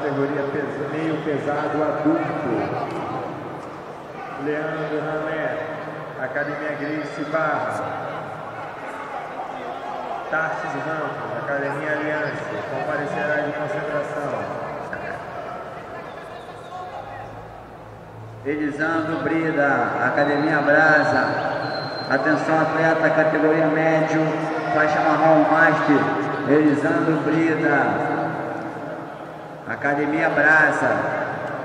categoria meio pesado adulto. Leandro Ramé, Academia Gracie Barra. Tarsis Ramos, Academia Aliança, comparecerá de concentração. Elisandro Brida, Academia Brasa. Atenção, atleta, categoria médio, faixa marrom, master. Elisandro Brida, Academia Brasa.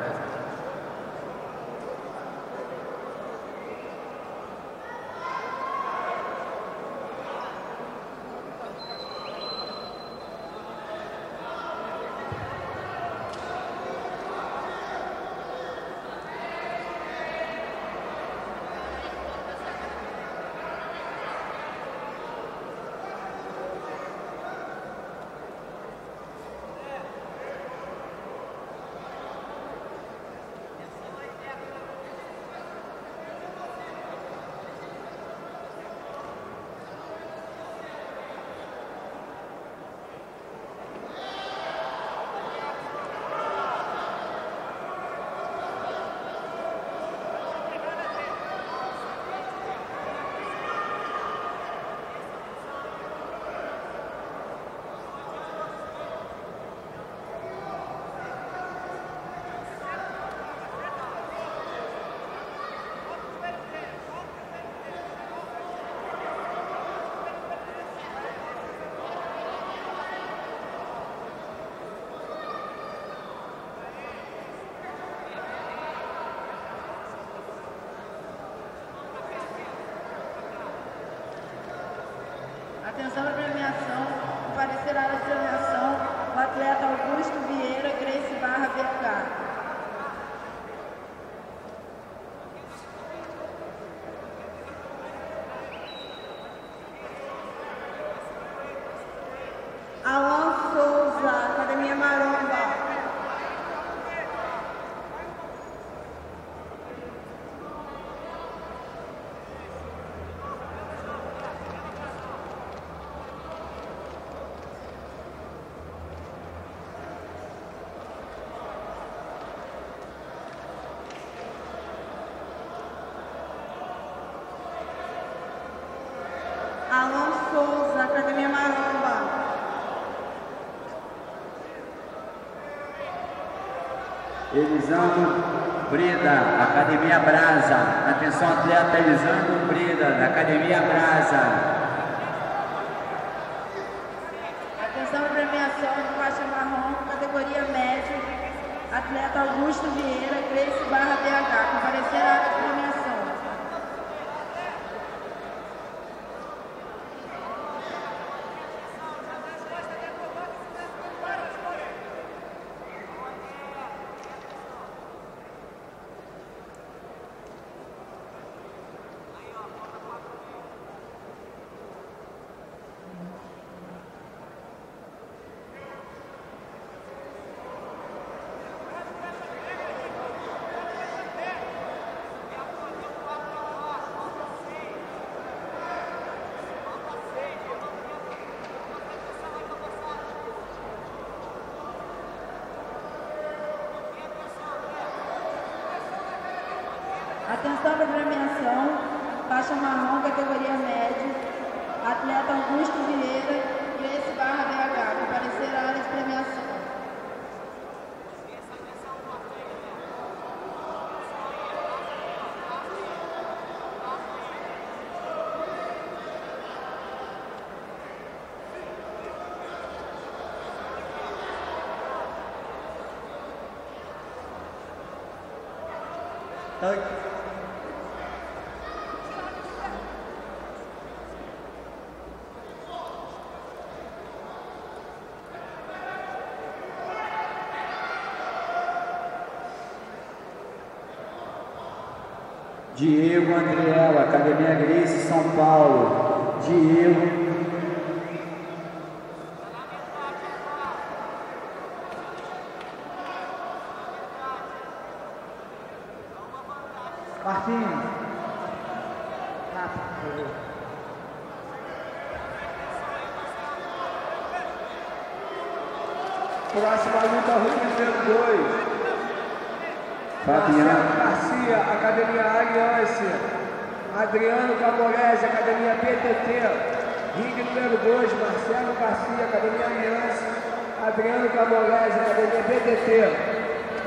Atenção para a premiação, comparecerá na premiação o atleta Augusto Vieira, Gracie Barra BK. Alan Souza, Academia Maromba. Alan Souza, Academia Maromba. Elisandro Brida, Academia Brasa. Atenção, atleta Elisandro Brida, da Academia Brasa. Atenção para premiação de faixa marrom, categoria média, atleta Augusto Vieira, Gracie Barra BH. Comparecerá na premiação. Atenção para a premiação, faixa marrom, categoria média, atleta Augusto Vieira, Gracie Barra BH, comparecerá na premiação. Diego André, Academia Gracie, São Paulo. Diego. Marquinhos. Próxima luta, luta número 2. Fabiano Garcia, Academia Aliança. Adriano Camorese, Academia BTT. Ringue número 2, Marcelo Garcia, Academia Aliança. Adriano Camorese, Academia BTT.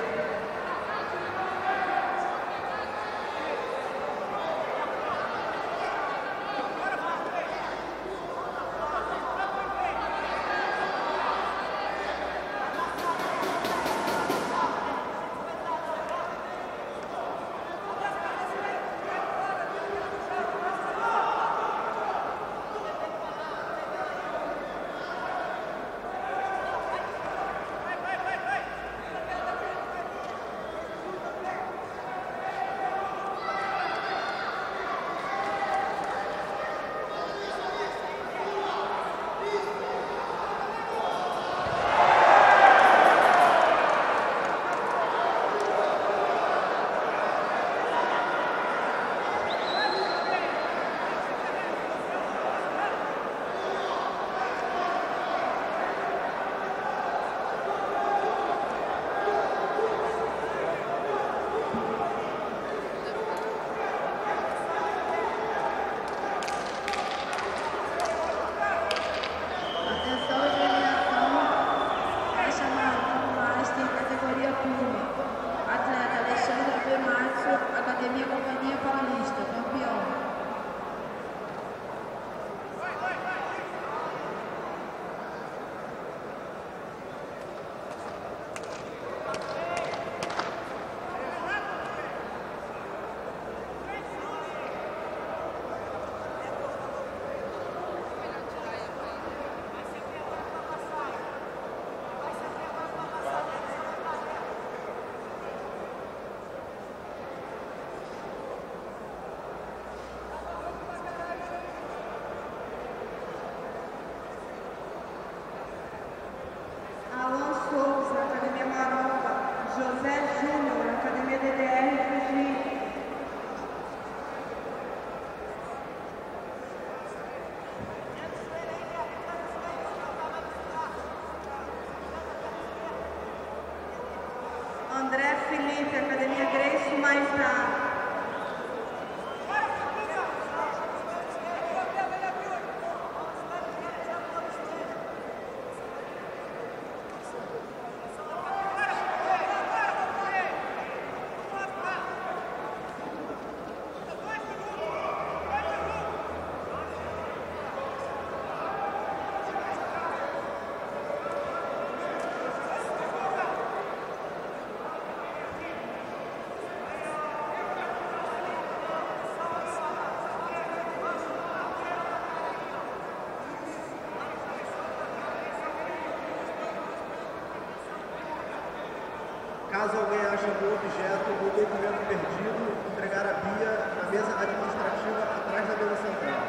Caso alguém ache algum objeto ou documento perdido, entregar a Bia na mesa administrativa atrás da mesa central.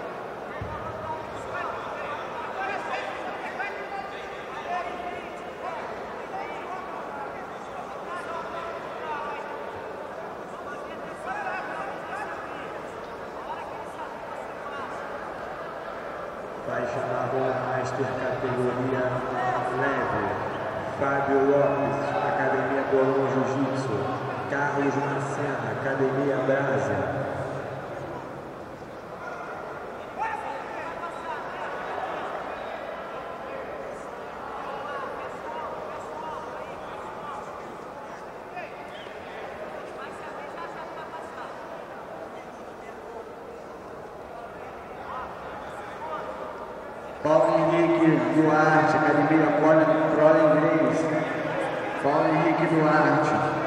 Faixa marrom master categoria leve. Fábio Lopes, Academia Galvao Jiu Jitsu. Carlos Macena, Academia Brasa. Paulo Henrique Duarte, Academia Pro Inglês. Paulo Henrique Duarte.